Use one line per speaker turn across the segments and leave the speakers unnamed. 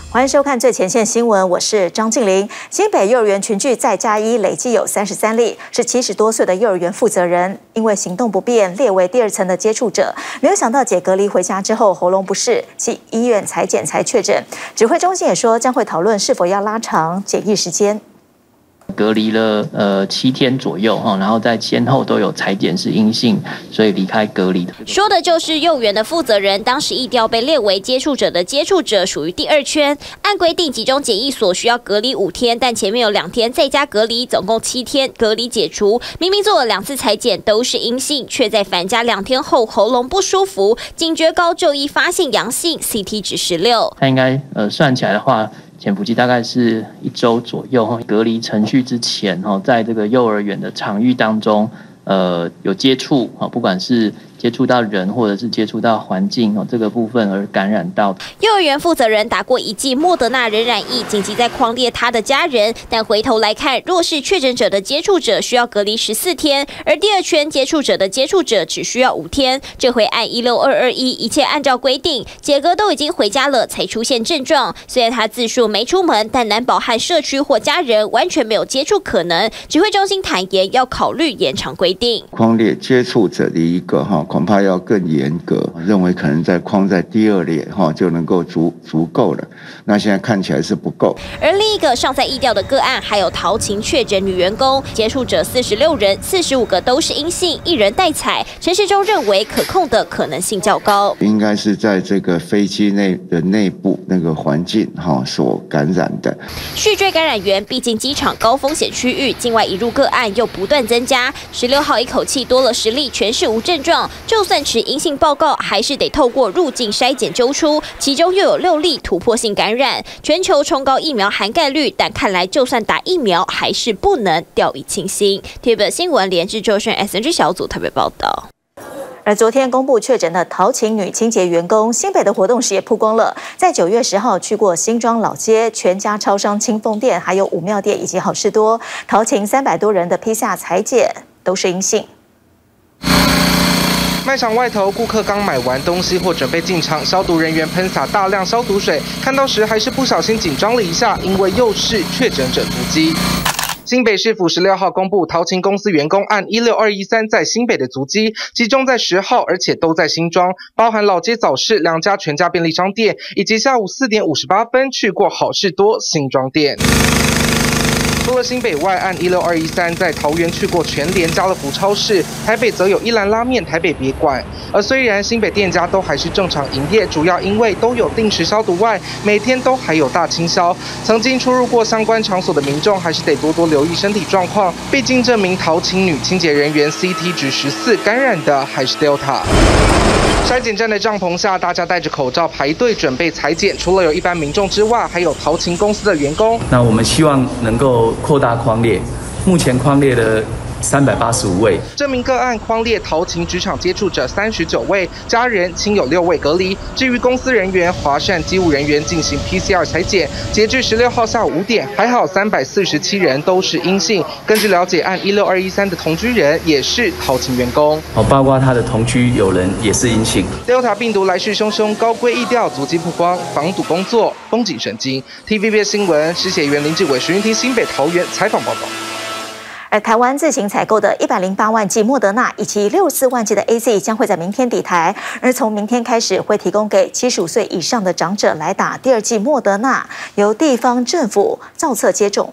欢迎收看最前线新闻，我是张静玲。新北幼儿园群聚再加一，累计有33例，是70多岁的幼儿园负责人，因为行动不便列为第2层的接触者。没有想到解隔离回家之后喉咙不适，去医院采检才确诊。指挥中心也说将会讨论是否要拉长检疫时间。
隔离了7天左右哈，然后在先后都有采检是阴性，所以离开隔离的。
说的就是幼儿园的负责人，当时疫调被列为接触者的接触者属于第2圈，按规定集中检疫所需要隔离5天，但前面有2天在家隔离，总共7天隔离解除。明明做了2次采检都是阴性，却在返家2天后喉咙不舒服，警觉高就医发现阳性 ，CT 值16。
他应该算起来的话。潜伏期大概是1周左右，隔离程序之前，在这个幼儿园的场域当中，有接触，不管是接触到人或者是接触到环境这个部分而感染到。
幼儿园负责人打过1剂莫德纳仍染疫，紧急在匡列他的家人，但回头来看，若是确诊者的接触者需要隔离14天，而第2圈接触者的接触者只需要5天。这回按16221，一切按照规定，解隔都已经回家了才出现症状。虽然他自述没出门，但难保和社区或家人完全没有接触可能。指挥中心坦言要考虑延长规定。
匡列接触者的一个恐怕要更严格，认为可能框在第2列就能够足够了。那现在看起来是不够。
而另一个尚在疫调的个案，还有桃勤确诊女员工，接触者46人，45个都是阴性，1人待采。陈时中认为可控的可能性较高，
应该是在这个飞机内部那个环境所感染的。
续追感染源，毕竟机场高风险区域，境外移入个案又不断增加。16号一口气多了10例，全是无症状，就算持阴性报告，还是得透过入境筛检揪出，其中又有6例突破性感染。全球冲高疫苗涵盖率，但看来就算打疫苗，还是不能掉以轻心。TVB 新闻连至周迅 SNG 小组特别报道。
而昨天公布确诊的桃勤女清洁员工，新北的活动时也曝光了，在9月10号去过新庄老街、全家超商、清丰店，还有武庙店以及好事多，桃勤300多人的披萨采检都是阴性。
卖场外头，顾客刚买完东西或准备进场，消毒人员喷洒大量消毒水，看到时还是不小心紧张了一下，因为又是确诊者足迹。新北市府16号公布，桃勤公司员工按16213在新北的足迹，集中在10号，而且都在新庄，包含老街早市2家全家便利商店，以及下午4点58分去过好事多新庄店。除了新北外，按16213在桃园去过全联、家乐福超市，台北则有一兰拉面、台北别馆。而虽然新北店家都还是正常营业，主要因为都有定时消毒外，每天都还有大清消。曾经出入过相关场所的民众，还是得多多留意身体状况，毕竟这名桃勤女清洁人员 CT 值14，感染的还是 Delta。筛检站的帐篷下，大家戴着口罩排队准备采检。除了有一般民众之外，还有桃勤公司的员工。
那我们希望能够扩大匡列，目前匡列的385位。
这名个案匡列桃勤职场接触者39位，家人亲友6位隔离。至于公司人员、华善机务人员进行 PCR 采检，截至16号下午5点，还好347人都是阴性。根据了解，按16213的同居人也是桃勤员工，
包括他的同居友人也是阴性。
Delta 病毒来势汹汹，高规疫调，足迹曝光，防堵工作绷紧神经。TVB 新闻失血员林志伟、徐云婷新北桃园采访报道。
而台湾自行采购的108万剂莫德纳以及64万剂的 AZ 将会在明天抵台，而从明天开始会提供给75岁以上的长者来打第2剂莫德纳，由地方政府造册接种。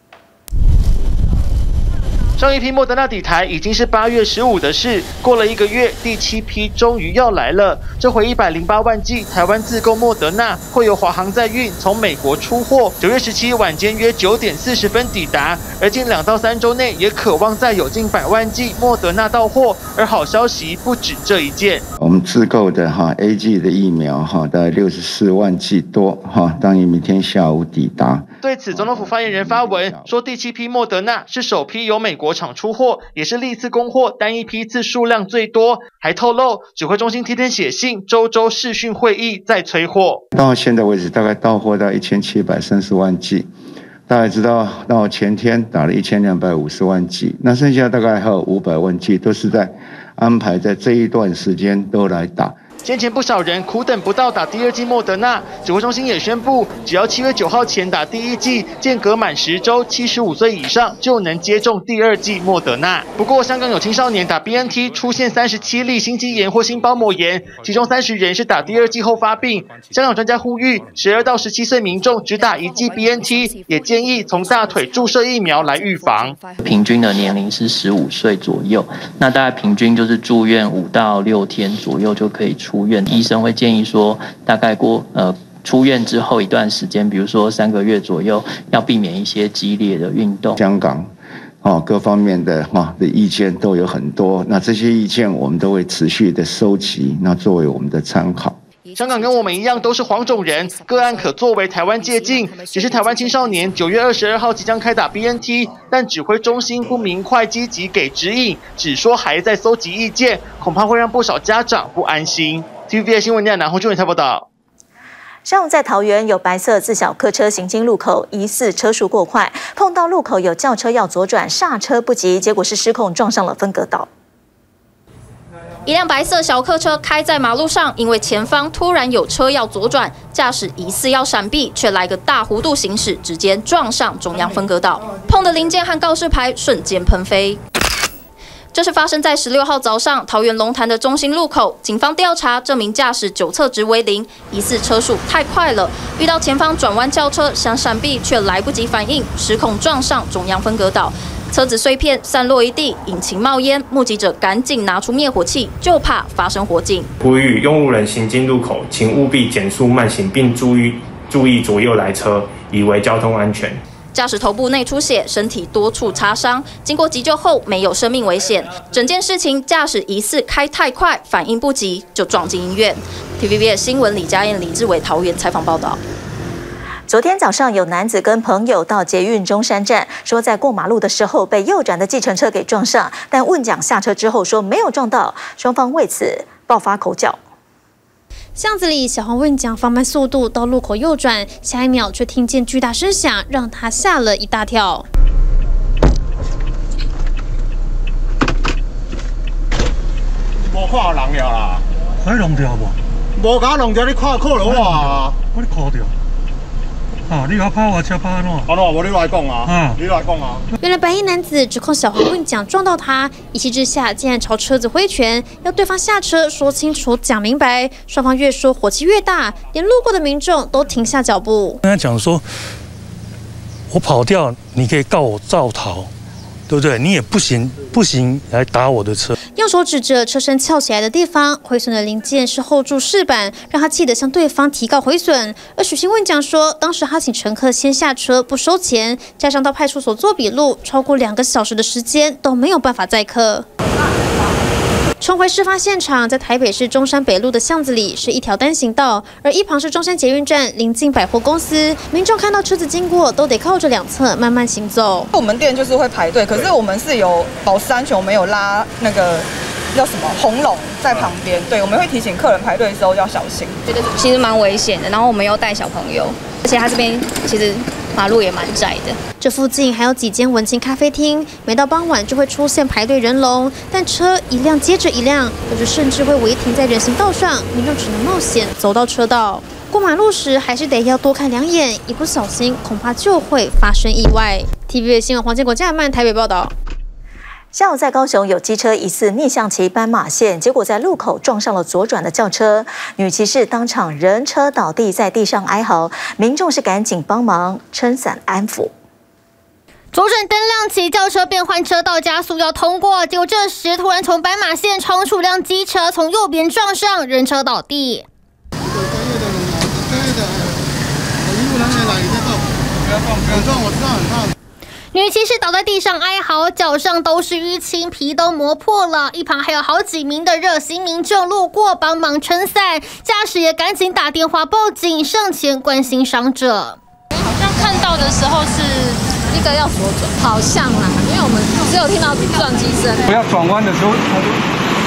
上一批莫德纳抵台已经是8月15的事，过了1个月，第7批终于要来了。这回108万剂台湾自购莫德纳会由华航载运从美国出货，9月17晚间约9点40分抵达，而近2到3周内也渴望再有近100万剂莫德纳到货。而好消息不止这一件，
我们自购的AG 的疫苗大概64万剂多当于明天下午抵达。
对此，总统府发言人发文说，第7批莫德纳是首批由美国厂出货，也是历次供货单一批次数量最多。还透露，指挥中心天天写信，周视讯会议在催货。
到现在为止，大概到货到1730万剂。大家知道，到前天打了1250万剂，那剩下大概还有500万剂，都是在安排在这一段时间都来打。
先前不少人苦等不到打第2剂莫德纳，指挥中心也宣布，只要7月9号前打第1剂，间隔满10周，75岁以上就能接种第2剂莫德纳。不过，香港有青少年打 BNT 出现37例心肌炎或心包膜炎，其中30人是打第2剂后发病。香港专家呼吁，12到17岁民众只打1剂 BNT， 也建议从大腿注射疫苗来预防。
平均的年龄是15岁左右，那大概平均就是住院5到6天左右就可以出院。医生会建议说，大概出院之后一段时间，比如说3个月左右，要避免一些激烈的运动。
香港各方面的意见都有很多，那这些意见我们都会持续的收集，那作为我们的参考。
香港跟我们一样都是黄种人，个案可作为台湾借鉴。只是台湾青少年9月22号即将开打 BNT， 但指挥中心不明快积极给指引，只说还在搜集意见，恐怕会让不少家长不安心。TVBS 新闻台南洪俊伟报道。
上午在桃园有白色自小客车行经路口，疑似车速过快，碰到路口有轿车要左转，刹车不及，结果是失控撞上了分隔岛。
一辆白色小客车开在马路上，因为前方突然有车要左转，驾驶疑似要闪避，却来个大弧度行驶，直接撞上中央分隔岛，碰的零件和告示牌瞬间喷飞。这是发生在16号早上桃园龙潭的中心路口，警方调查这名驾驶酒测值为0，疑似车速太快了，遇到前方转弯轿车想闪避却来不及反应，失控撞上中央分隔岛。车子碎片散落一地，引擎冒烟，目击者赶紧拿出灭火器，就怕发生火警。
呼吁用路人行经路口，请务必减速慢行，并注意左右来车，以为交通安全。
驾驶头部内出血，身体多处擦伤，经过急救后没有生命危险。整件事情，驾驶疑似开太快，反应不及就撞进医院。TVBS 新闻李佳燕、李志伟桃园采访报道。
昨天早上有男子跟朋友到捷运中山站，说在过马路的时候被右转的计程车给撞上，但问讲下车之后说没有撞到，双方为此爆发口角。
巷子里，小黄问讲放慢速度到路口右转，下一秒却听见巨大声响，让他吓了一大跳。
无看人了啦，快弄掉无？无甲弄掉，你看靠落啊！我你靠掉。你要拍我车拍喏？我你来讲啊！你来讲啊！
原来白衣男子指控小黄问讲撞到他，一气之下竟然朝车子挥拳，要对方下车说清楚、讲明白。双方越说火气越大，连路过的民众都停下脚步。
跟他讲说，我跑掉，你可以告我肇逃，对不对？你也不行来打我的车。
用手指着车身翘起来的地方，毁损的零件是后柱饰板，让他气得向对方提告毁损。而许姓问讲说，当时他请乘客先下车不收钱，加上到派出所做笔录，超过2个小时的时间都没有办法载客。重回事发现场，在台北市中山北路的巷子里是一条单行道，而一旁是中山捷运站，临近百货公司。民众看到车子经过，都得靠着两侧慢慢行走。
我们店就是会排队，可是我们是有保持安全，我们有拉那个叫什么红龙在旁边。对，我们会提醒客人排队的时候要小心。
觉得其实蛮危险的，然后我们又带小朋友，而且他这边其实马路也蛮窄的。
这附近还有几间文青咖啡厅，每到傍晚就会出现排队人龙，但车一辆接着一辆，有时甚至会违停在人行道上，民众只能冒险走到车道。过马路时还是得要多看2眼，一不小心恐怕就会发生意外。TVBS 新闻黄建国、嘉曼台北报道。
下午在高雄有机车疑似逆向骑斑马线，结果在路口撞上了左转的轿车，女骑士当场人车倒地，在地上哀嚎，民众是赶紧帮忙撑伞安抚。
左转灯亮起，轿车变换车道加速要通过，结果这时突然从斑马线冲出辆机车，从右边撞上，人车倒地。女骑士倒在地上哀嚎，脚上都是淤青，皮都磨破了。一旁还有好几名的热心民众路过帮忙撑伞，驾驶也赶紧打电话报警，上前关心伤者。
好像看到的时候是一个要左转，好像啦，因为我们只有听到撞击声。
不要转弯的时候，他就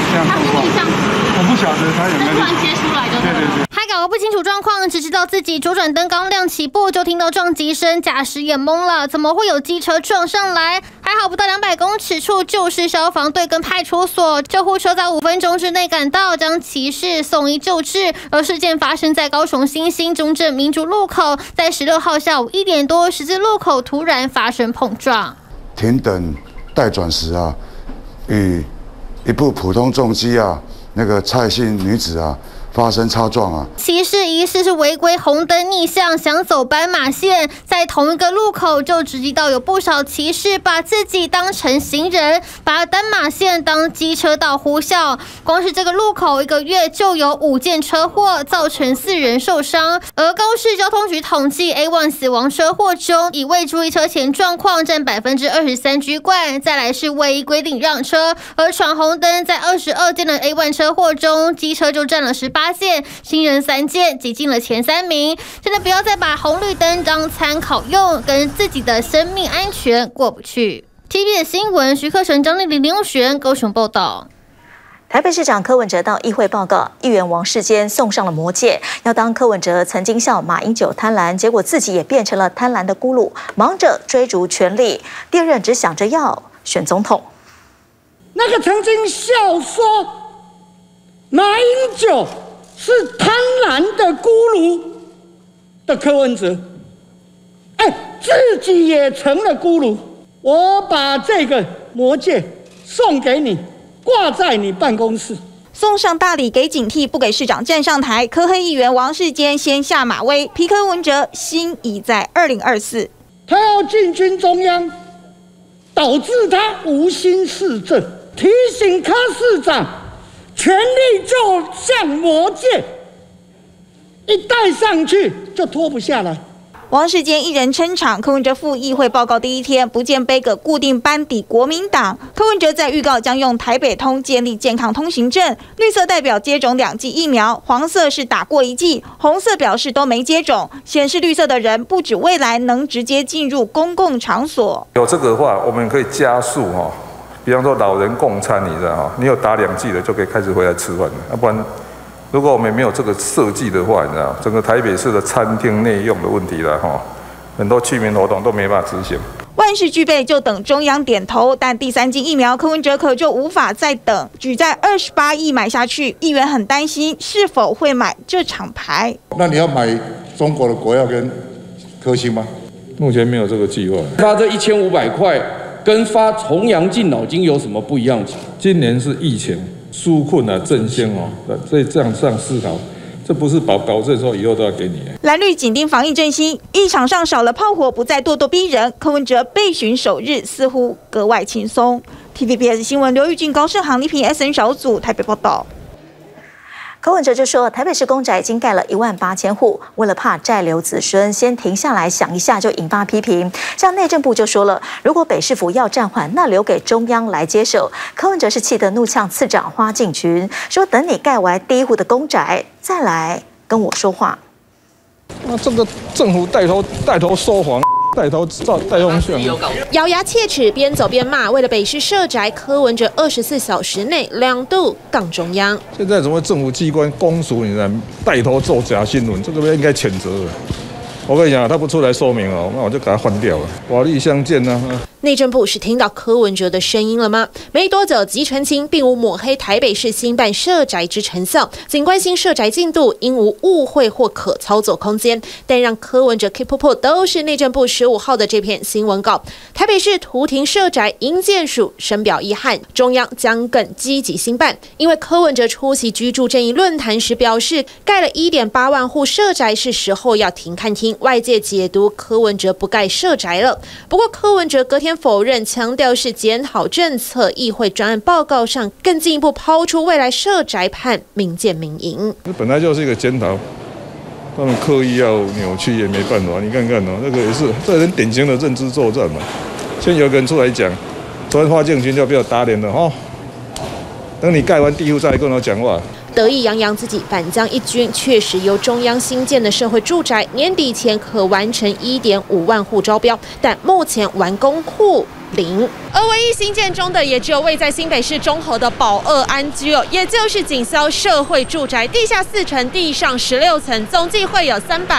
这样情况，我不晓得他有没有
突然接出来的。对。还搞不清楚状况，只知道自己左转灯刚亮起步，就听到撞击声，驾驶也懵了，怎么会有机车撞上来？还好不到200公尺处就是消防队跟派出所，救护车在5分钟之内赶到，将骑士送医救治。而事件发生在高雄新兴中正民族路口，在16号下午1点多，十字路口突然发生碰撞。
停等待转时啊，与一部普通重机啊，那个蔡姓女子啊发生擦撞啊。
骑士疑似是违规红灯逆向，想走斑马线，在同一个路口就直击到有不少骑士把自己当成行人，把斑马线当机车道呼啸。光是这个路口1个月就有5件车祸，造成4人受伤。而高市交通局统计 A1 死亡车祸中，以未注意车前状况占23%居冠，再来是未依规定让车。而闯红灯在22件的 A1 车祸中，机车就占了18件，行人3件，挤进了前3名。真的不要再把红绿灯当参考用，跟自己的生命安全过不去。TVBS 新闻徐克成、张丽玲、林永璇高雄报道。
台北市长柯文哲到议会报告，议员王世坚送上了魔戒，要当柯文哲曾经笑马英九贪婪，结果自己也变成了贪婪的咕噜，忙着追逐权力，第二任只想着要选总统。
那个曾经笑说马英九是贪婪的咕噜的柯文哲，自己也成了咕噜。我把这个魔戒送给你，挂在你办公室。
送上大礼给警惕，不给市长站上台。柯黑议员王世坚先下马威，批柯文哲心已在2024。
他要进军中央，导致他无心市政。提醒柯市长，权力就像魔戒，一戴上去就脱不下来。
王世坚一人撑场，柯文哲赴议会报告第一天，不见背个固定班底国民党。柯文哲在预告将用台北通建立健康通行证，绿色代表接种2剂疫苗，黄色是打过1剂，红色表示都没接种。显示绿色的人不止未来能直接进入公共场所。
有这个的话，我们可以加速比方说老人共餐，你知道你有打2剂的就可以开始回来吃饭了，要不然。如果我们没有这个设计的话，你知道，整个台北市的餐厅内用的问题了很多居民活动都没办法执行。
万事俱备，就等中央点头。但第3剂疫苗，柯文哲可就无法再等，举债28亿买下去，议员很担心是否会买这场牌。
那你要买中国的国药跟科兴吗？
目前没有这个计划。
发这1500块跟发重阳敬老金有什么不一样？
今年是疫情。纾困振兴所以这样思考，这不是保证说以后都要给你。
蓝绿紧盯防疫振兴，议场上少了炮火，不再咄咄逼人。柯文哲备询首日似乎格外轻松。TVBS 新闻刘玉俊、高胜航、李品 SN 小组台北报道。
柯文哲就说，台北市公宅已经盖了18000户，为了怕债留子孙，先停下来想一下，就引发批评。像内政部就说了，如果北市府要暂缓，那留给中央来接手。柯文哲是气得怒呛次长花敬群，说等你盖完第1户的公宅，再来跟我说话。
那这个政府带头说谎。带头
咬牙切齿，边走边骂。为了北市社宅，柯文哲24小时内2度杠中央。
现在什么政府机关公署，你带头做假新闻，这个应该谴责了。我跟你讲，他不出来说明那我就给他换掉了。法律相见啊。
内政部是听到柯文哲的声音了吗？没多久即澄清，并无抹黑台北市新办社宅之成效，仅关心社宅进度，应无误会或可操作空间。但让柯文哲 keep up 都是内政部15号的这篇新闻稿。台北市图庭社宅营建署深表遗憾，中央将更积极兴办。因为柯文哲出席居住正义论坛时表示，盖了1.8万户社宅是时候要停看听，外界解读柯文哲不盖社宅了。不过柯文哲隔天否认，强调是检讨政策，议会专案报告上更进一步抛出未来社宅判民建民营。
这本来就是一个检讨，他们刻意要扭曲也没办法。你看看这个也是，这很典型的认知作战嘛。先有个人出来讲，昨天花敬群就不要打脸了等你盖完第1户再来跟我讲话。
得意洋洋自己反将一军，确实由中央新建的社会住宅年底前可完成1.5万户招标，但目前完工户
0。而唯一新建中的也只有位在新北市中和的宝二安居哦，也就是锦消社会住宅地下4层、地上16层，总计会有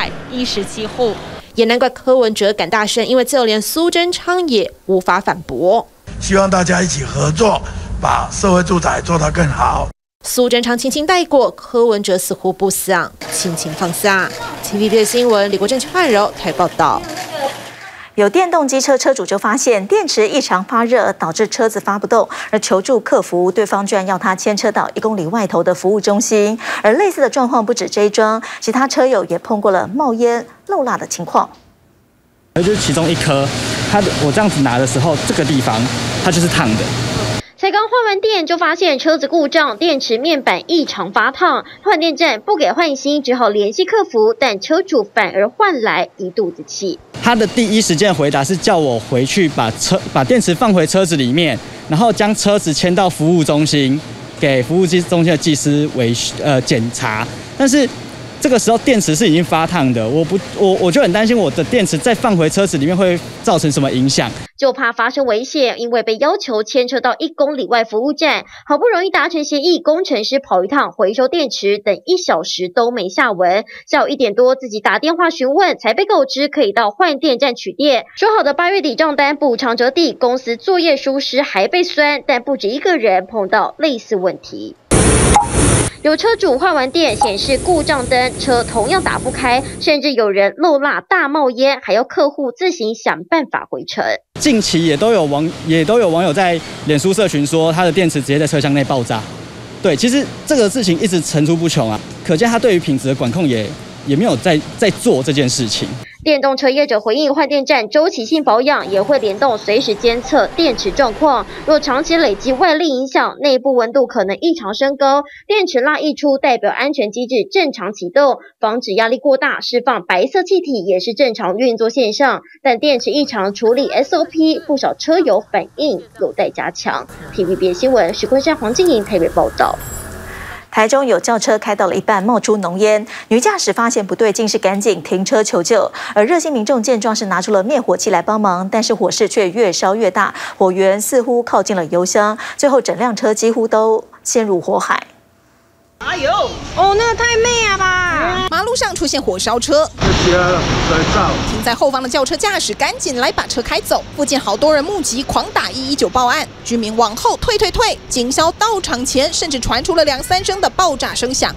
317户。也难怪柯文哲敢大声，因为就连苏贞昌也无法反驳。
希望大家一起合作，把社会住宅做得更好。
苏贞昌轻轻带过，柯文哲似乎不想轻轻放下。TVB 新闻李国正、邱汉柔台报道。
有电动机车车主就发现电池异常发热，导致车子发不动，而求助客服，对方居然要他牵车到1公里外头的服务中心。而类似的状况不止这一桩，其他车友也碰过了冒烟、漏蜡的情况。
就是其中一颗，我这样子拿的时候，这个地方它就是烫的。
才刚换完电，就发现车子故障，电池面板异常发烫。换电站不给换新，只好联系客服，但车主反而换来一肚子气。
他的第一时间回答是叫我回去把电池放回车子里面，然后将车子牵到服务中心，给服务中心的技师检查。但是这个时候电池是已经发烫的，我就很担心我的电池再放回车子里面会造成什么影响。
就怕发生危险，因为被要求牵车到1公里外服务站，好不容易达成协议，工程师跑一趟回收电池，等1小时都没下文。下午1点多自己打电话询问，才被告知可以到换电站取电。说好的8月底账单补偿折抵，公司作业疏失还被酸，但不止一个人碰到类似问题。有车主换完电显示故障灯，车同样打不开，甚至有人漏蜡大冒烟，还要客户自行想办法回程。
近期也都有网友在脸书社群说，他的电池直接在车厢内爆炸。对，其实这个事情一直层出不穷啊，可见他对于品质的管控也没有在做这件事情。
电动车业者回应，换电站周期性保养也会联动随时监测电池状况，若长期累积外力影响，内部温度可能异常升高，电池蜡溢出代表安全机制正常启动，防止压力过大释放白色气体也是正常运作现象，但电池异常处理 SOP 不少车友反映有待加强。TVB 新闻徐坤山、黄静莹台北报道。
台中有轿车开到了一半冒出浓烟，女驾驶发现不对劲，是赶紧停车求救。而热心民众见状是拿出了灭火器来帮忙，但是火势却越烧越大，火源似乎靠近了油箱，最后整辆车几乎都陷入火海。
哎呦，哦，那个太媚了吧！马路上出现火烧车，停在后方的轿车驾驶赶紧来把车开走。附近好多人目击，狂打119报案，居民往后退，警消到场前甚至传出了2、3声的爆炸声响。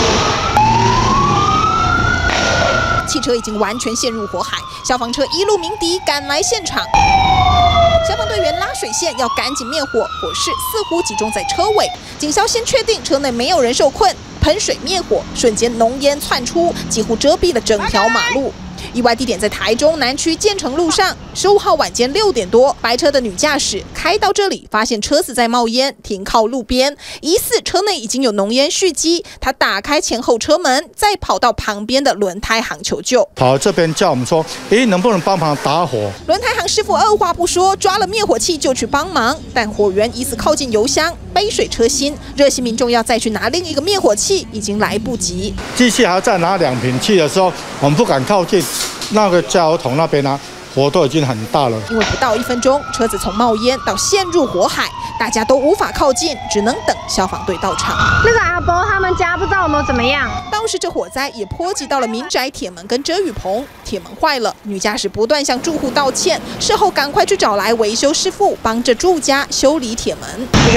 汽车已经完全陷入火海，消防车一路鸣笛赶来现场。消防队员拉水线要赶紧灭火，火势似乎集中在车尾。警消先确定车内没有人受困，喷水灭火，瞬间浓烟窜出，几乎遮蔽了整条马路。意外地点在台中南区建成路上，15号晚间6点多，白车的女驾驶开到这里，发现车子在冒烟，停靠路边，疑似车内已经有浓烟蓄积。她打开前后车门，再跑到旁边的轮胎行求救。
跑这边叫我们说，能不能帮忙打火？
轮胎行师傅二话不说，抓了灭火器就去帮忙，但火源疑似靠近油箱，杯水车薪。热心民众要再去拿另一个灭火器，已经来不及。
机器还要再拿2瓶气的时候，我们不敢靠近。那个加油桶那边呢，火都已经很大了。
因为不到1分钟，车子从冒烟到陷入火海，大家都无法靠近，只能等消防队到场。 那个阿伯他们家不知道有没有怎么样。当时这火灾也波及到了民宅铁门跟遮雨棚，铁门坏了，女驾驶不断向住户道歉，事后赶快去找来维修师傅，帮着住家修理铁门。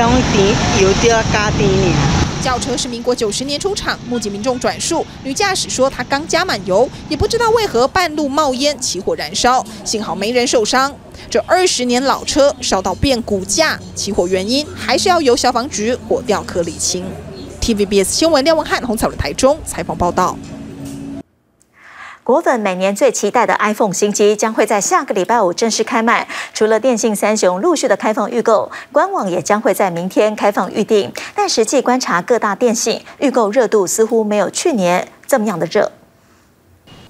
轿车是民国90年出厂，目击民众转述，女驾驶说她刚加满油，也不知道为何半路冒烟起火燃烧，幸好没人受伤。这20年老车烧到变骨架，起火原因还是要由消防局火调科厘清。TVBS 新闻廖文汉、洪彩伦台中采访报道。
果粉每年最期待的 iPhone 新机将会在下个礼拜5正式开卖。除了电信3雄陆续的开放预购，官网也将会在明天开放预订。但实际观察各大电信预购热度似乎没有去年这么样的热。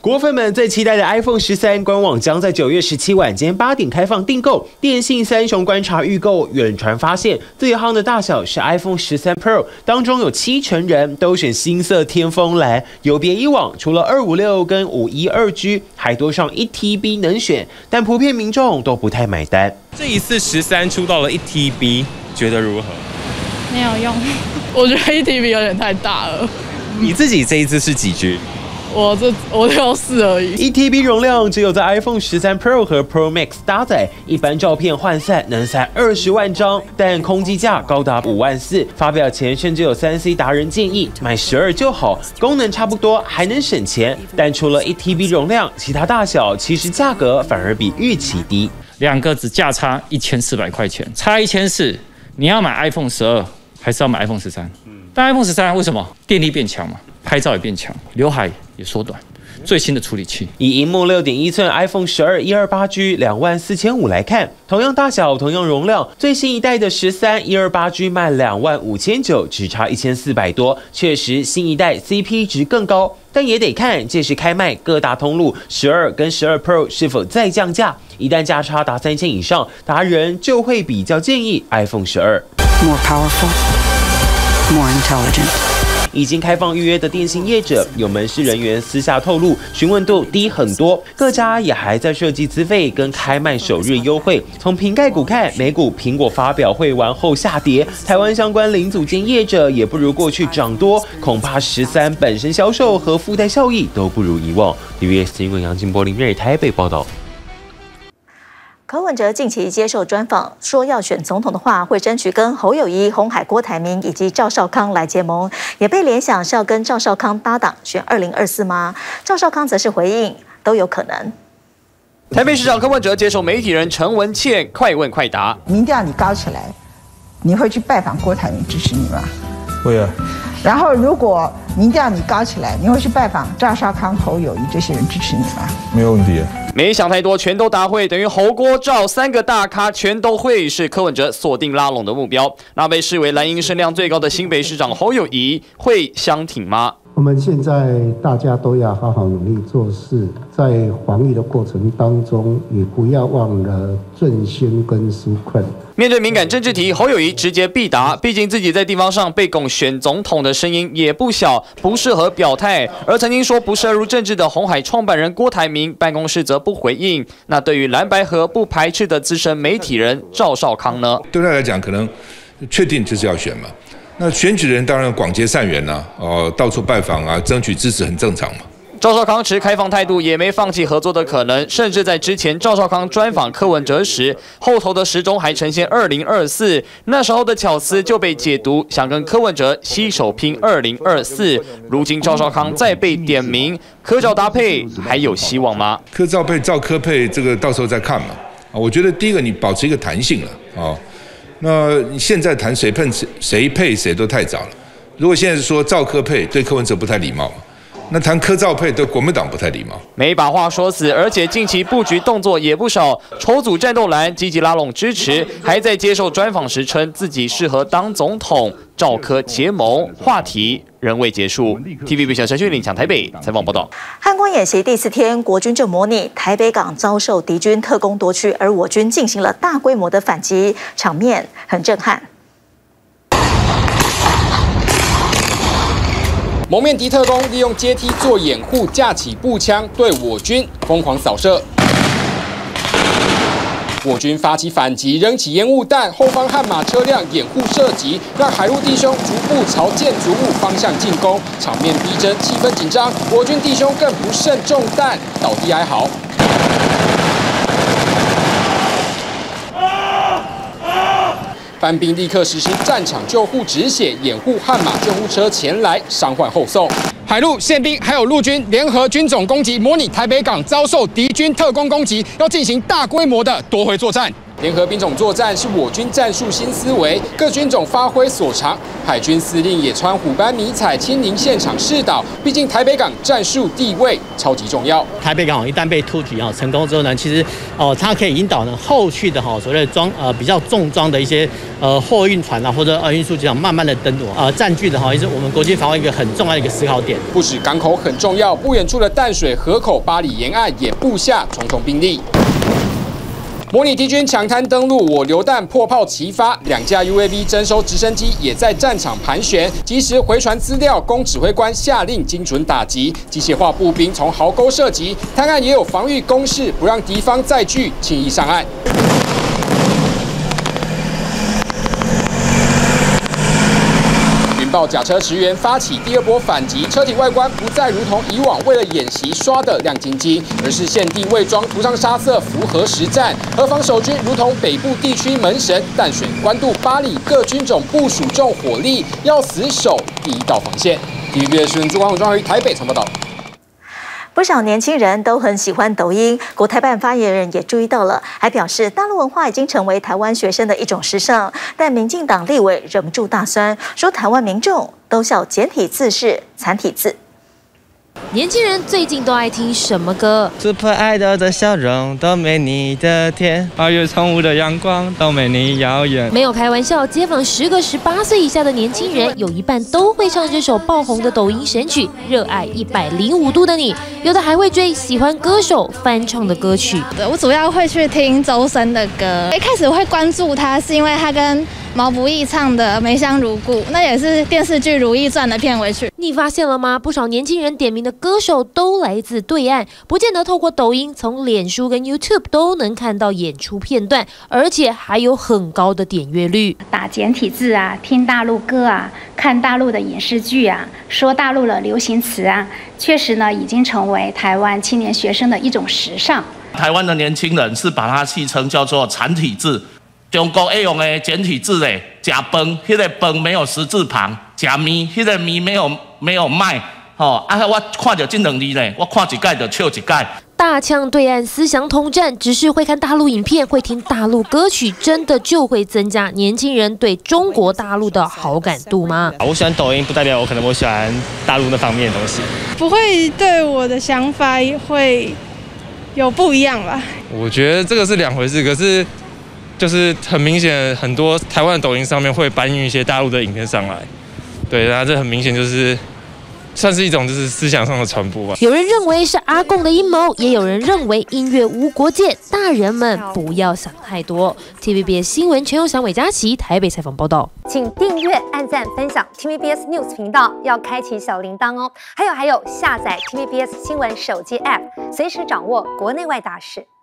果粉们最期待的 iPhone 13官网将在9月17晚间8点开放订购。电信三雄观察预购，远传发现最夯的大小是 iPhone 13 Pro， 当中有70%人都选新色天枫蓝，有别以往，除了256跟512G， 还多上1TB 能选，但普遍民众都不太买单。
这一次13出到了1TB， 觉得如何？
没有用，我觉得1TB 有点太大了。
你自己这一次是几 G？
我6.4而已。
1TB 容量只有在 iPhone 13 Pro 和 Pro Max 搭载，一般照片换散能塞20万张，但空机价高达5万4。发表前甚至有3C 达人建议买12就好，功能差不多还能省钱，但除了 1TB 容量，其他大小其实价格反而比预期低。
两个只价差1400块钱，差1400，你要买 iPhone 12还是要买 iPhone 13？但 iPhone 13为什么电力变强嘛，拍照也变强，刘海也缩短，最新的处理器。
以萤幕6.1寸 iPhone 12 128G 24500来看，同样大小，同样容量，最新一代的13 128G 卖25900，只差1400多，确实新一代 CP 值更高。但也得看届时开卖各大通路12跟12 Pro 是否再降价，一旦价差达3000以上，达人就会比较建议 iPhone 12。
More powerful, more intelligent.
已经开放预约的电信业者，有门市人员私下透露，询问度低很多。各家也还在设计资费跟开卖首日优惠。从瓶盖股看，美股苹果发表会完后下跌，台湾相关零组件业者也不如过去涨多，恐怕13本身销售和附带效益都不如以往。TVBS 新闻杨金波林瑞台北报道。
柯文哲近期接受专访，说要选总统的话，会争取跟侯友宜、鸿海郭台铭以及赵少康来结盟，也被联想是要跟赵少康搭档选2024吗？赵少康则是回应都有可能。
台北市长柯文哲接受媒体人陈文茜快问快答：
民调你高起来，你会去拜访郭台铭支持你吗？
会啊。
然后如果民调你高起来，你会去拜访赵少康、侯友宜这些人支持你吗？
没有问题。
没想太多，全都答会，等于侯郭赵三个大咖全都会，是柯文哲锁定拉拢的目标。那被视为蓝营声量最高的新北市长侯友宜会相挺吗？
我们现在大家都要好好努力做事，在防疫的过程当中，也不要忘了振兴跟纾困。
面对敏感政治题，侯友宜直接必答，毕竟自己在地方上被拱选总统的声音也不小，不适合表态。而曾经说不涉入政治的鸿海创办人郭台铭办公室则不回应。那对于蓝白合不排斥的资深媒体人赵少康呢？
对他来讲，可能确定就是要选嘛。那选举人当然广结善缘啦，到处拜访啊，争取支持很正常嘛。
赵少康持开放态度，也没放弃合作的可能，甚至在之前赵少康专访柯文哲时，后头的时钟还呈现2024，那时候的巧思就被解读想跟柯文哲携手拼2024。如今赵少康再被点名，柯赵搭配还有希望吗？
柯赵配、赵柯配，这个到时候再看嘛。我觉得第一个你保持一个弹性了那你现在谈谁配谁都太早了。如果现在说赵柯配，对柯文哲不太礼貌嘛。那谈柯赵配对国民党不太礼貌，
没把话说死，而且近期布局动作也不少，筹组战斗蓝，积极拉拢支持，还在接受专访时称自己适合当总统，赵柯结盟，话题仍未结束。TVB 小陈旭领抢台北采访报道。
汉光演习第4天，国军就模拟台北港遭受敌军特攻夺取，而我军进行了大规模的反击，场面很震撼。
蒙面敌特工利用阶梯做掩护，架起步枪对我军疯狂扫射。我军发起反击，扔起烟雾弹，后方悍马车辆掩护射击，让海陆弟兄逐步朝建筑物方向进攻，场面逼真，气氛紧张。我军弟兄更不慎中弹，倒地哀嚎。班兵立刻实施战场救护止血，掩护悍马救护车前来伤患后送。海陆宪兵还有陆军联合军种攻击，模拟台北港遭受敌军特攻攻击，要进行大规模的夺回作战。 联合兵种作战是我军战术新思维，各军种发挥所长。海军司令也穿虎斑迷彩亲临现场示导，毕竟台北港战术地位超级重要。
台北港一旦被突击成功之后呢，其实它可以引导呢后续的所谓的比较重装的一些货运船或者运输机慢慢的登陆，占据的也是我们国际防卫一个很重要的一个思考点。
不止港口很重要，不远处的淡水河口八里沿岸也布下重重兵力。模拟敌军抢滩登陆，我榴弹破炮齐发，2架 UAV 征收直升机也在战场盘旋，及时回传资料，供指挥官下令精准打击。机械化步兵从壕沟射击，滩岸也有防御工事，不让敌方载具轻易上岸。云豹甲车驰援发起第2波反击，车体外观不再如同以往为了演习刷得亮晶晶，而是限定伪装，涂上沙色，符合实战。而防守军如同北部地区门神，淡水、关渡、八里各军种部署重火力，要死守第1道防线。TVBS 新闻朱光宏、庄浩于台北采访报道。
不少年轻人都很喜欢抖音，国台办发言人也注意到了，还表示大陆文化已经成为台湾学生的一种时尚。但民进党立委忍不住大酸，说台湾民众都笑简体字是残体字。
年轻人最近都爱听什么歌
？Super Idol 的笑容都没你的甜，8月从午的阳光都没你耀眼。
没有开玩笑，街坊10个18岁以下的年轻人，有一半都会唱这首爆红的抖音神曲《热爱105度的你》，有的还会追喜欢歌手翻唱的歌曲。
我主要会去听周深的歌，一开始会关注他，是因为他跟毛不易唱的《梅香如故》，那也是电视剧《如懿传》的片尾曲。
你发现了吗？不少年轻人点名的歌手都来自对岸，不见得透过抖音，从脸书跟 YouTube 都能看到演出片段，而且还有很高的点阅率。
打简体字啊，听大陆歌啊，看大陆的影视剧啊，说大陆的流行词啊，确实呢，已经成为台湾青年学生的一种时尚。
台湾的年轻人是把它戏称叫做残体字。中国爱用的简体字嘞，吃饭迄个饭没有十字旁，吃面迄个面没有麦，我看到这2字呢，我看一届就笑一届。
大呛对岸思想统战，只是会看大陆影片、会听大陆歌曲，真的就会增加年轻人对中国大陆的好感度吗？
我喜欢抖音，不代表我喜欢大陆那方面的东西。
不会对我的想法会有不一样吧？
我觉得这个是2回事，可是。就是很明显，很多台湾的抖音上面会搬运一些大陆的影片上来，对，然后这很明显就是算是一种就是思想上的传播吧。
有人认为是阿共的阴谋，也有人认为音乐无国界，大人们不要想太多。TVBS 新闻全友祥、韦佳琪台北采访报道，
请订阅、按赞、分享 TVBS News 频道，要开启小铃铛哦。还有，下载 TVBS 新闻手机 App， 随时掌握国内外大事。